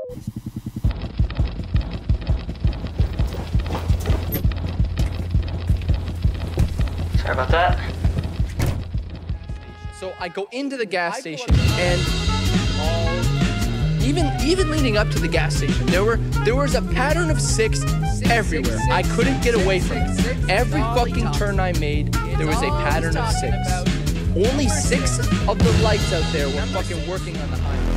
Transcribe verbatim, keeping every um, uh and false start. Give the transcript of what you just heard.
Sorry about that. So I go into the gas station, and even even leading up to the gas station, there were there was a pattern of six everywhere. I couldn't get away from it. Every fucking turn I made, there was a pattern of six. Only six of the lights out there were fucking working on the highway.